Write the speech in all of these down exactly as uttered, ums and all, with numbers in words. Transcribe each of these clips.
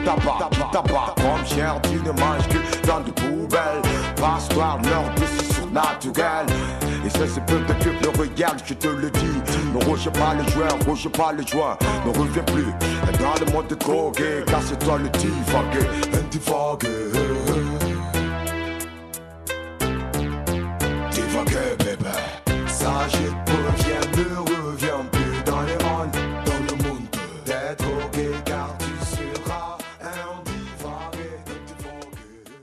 tabac, du tabac. Comme chien, tu ne manges que dans des poubelles. Passoire, leur décision surnaturelle. Et ça c'est peut-être que le regarde, je te le dis. Ne rouge pas le joueur, rouge pas le joint. Ne reviens plus dans le monde de drogué, car c'est toi le divagué, un divagué. Divagué bébé, sage et reviens, ne reviens plus dans les mondes, dans le monde des drogués, car tu seras un divagué, un divagué.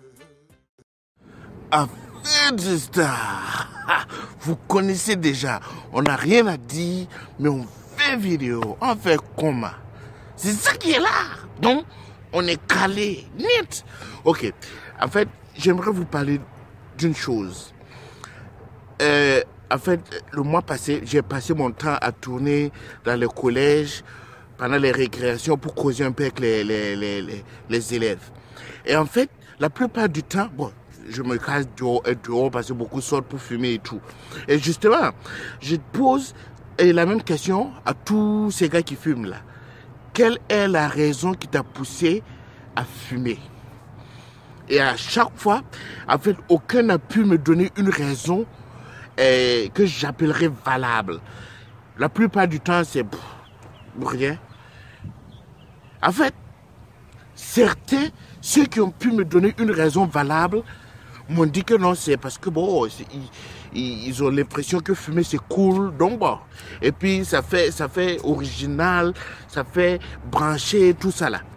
Affaire de star. Vous connaissez déjà, on n'a rien à dire, mais on fait vidéo, on fait comment? C'est ça qui est là. Donc, on est calé, net. Ok, en fait, j'aimerais vous parler d'une chose. Euh, en fait, le mois passé, j'ai passé mon temps à tourner dans les collèges pendant les récréations pour causer un peu avec les, les, les, les, les élèves. Et en fait, la plupart du temps, bon, je me casse dehors, dehors parce que beaucoup sortent pour fumer et tout. Et justement, je pose la même question à tous ces gars qui fument là. Quelle est la raison qui t'a poussé à fumer? Et à chaque fois, en fait, aucun n'a pu me donner une raison eh, que j'appellerais valable. La plupart du temps, c'est pff, rien. En fait, certains, ceux qui ont pu me donner une raison valable, m'ont dit que non, c'est parce que bon, ils, ils ont l'impression que fumer c'est cool, donc bon. Et puis ça fait, ça fait original, ça fait brancher, tout ça là.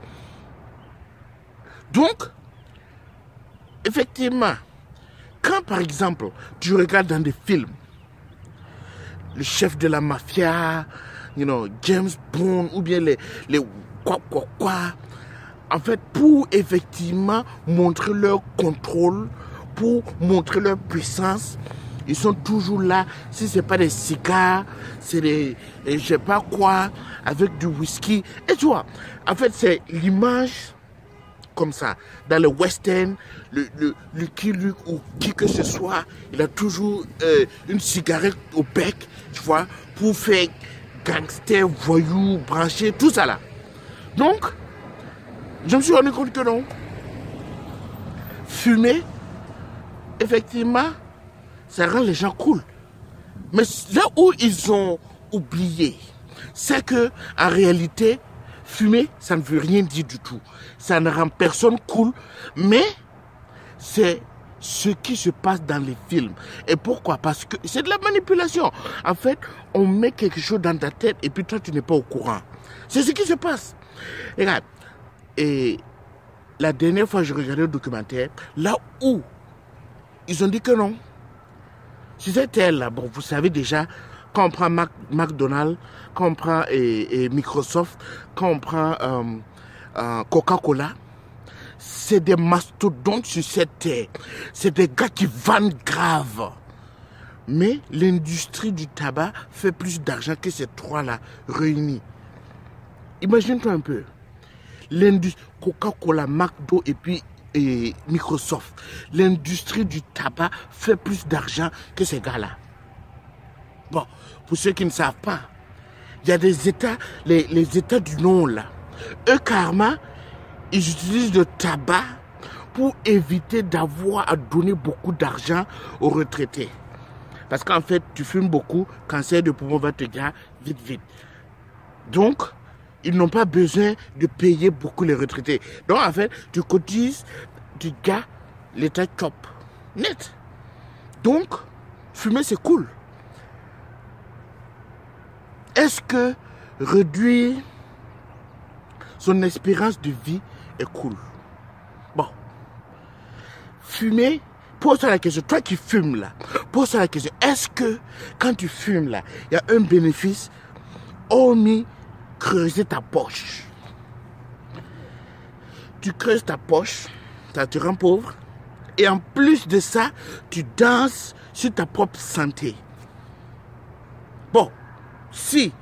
Donc, effectivement, quand par exemple tu regardes dans des films, le chef de la mafia, you know, James Bond, ou bien les, les quoi quoi quoi, en fait, pour effectivement montrer leur contrôle, pour montrer leur puissance, ils sont toujours là. Si ce n'est pas des cigares, c'est des, je sais pas quoi, avec du whisky. Et tu vois, en fait, c'est l'image comme ça. Dans le western, le, le, le Lucky Luke ou qui que ce soit, il a toujours euh, une cigarette au bec, tu vois, pour faire gangster, voyou, branché, tout ça là. Donc, je me suis rendu compte que non. Fumer, effectivement, ça rend les gens cool. Mais là où ils ont oublié, c'est que en réalité, fumer, ça ne veut rien dire du tout. Ça ne rend personne cool, mais c'est ce qui se passe dans les films. Et pourquoi? Parce que c'est de la manipulation. En fait, on met quelque chose dans ta tête et puis toi, tu n'es pas au courant. C'est ce qui se passe. Regarde, et la dernière fois, je regardais le documentaire, là où ils ont dit que non. Si c'était là, bon, vous savez déjà, quand on prend Mac, McDonald's, quand on prend et, et Microsoft, quand on prend euh, euh, Coca-Cola, c'est des mastodontes sur cette terre. C'est des gars qui vendent grave. Mais l'industrie du tabac fait plus d'argent que ces trois-là réunis. Imagine-toi un peu. L'industrie Coca-Cola, McDo et puis et Microsoft. L'industrie du tabac fait plus d'argent que ces gars-là. Bon, pour ceux qui ne savent pas, il y a des États, les, les États du Nord là. Eux, carrément, ils utilisent le tabac pour éviter d'avoir à donner beaucoup d'argent aux retraités. Parce qu'en fait, tu fumes beaucoup, cancer de poumon va te gagner vite, vite. Donc, ils n'ont pas besoin de payer beaucoup les retraités. Donc, en fait, tu cotises, tu gars, l'État chop. Net. Donc, fumer, c'est cool. Est-ce que réduire son espérance de vie est cool? Bon. Fumer, pose-toi la question. Toi qui fumes là, pose-toi la question. Est-ce que quand tu fumes là, il y a un bénéfice hormis creuser ta poche? Tu creuses ta poche, ça te rend pauvre. Et en plus de ça, tu danses sur ta propre santé. Bon, si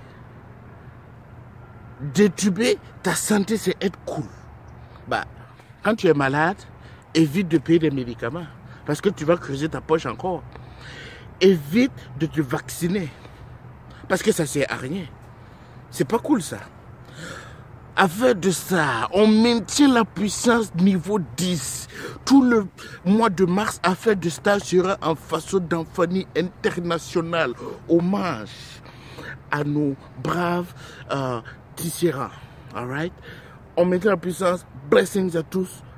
détuber ta santé, c'est être cool. Bah, quand tu es malade, évite de payer des médicaments. Parce que tu vas creuser ta poche encore. Évite de te vacciner. Parce que ça ne sert à rien. C'est pas cool ça. Avec de ça, on maintient la puissance niveau dix. Tout le mois de mars, Affaire de Star sera en façon d'emphonie internationale. Hommage à nos braves euh, tisserands. All right? On maintient la puissance. Blessings à tous.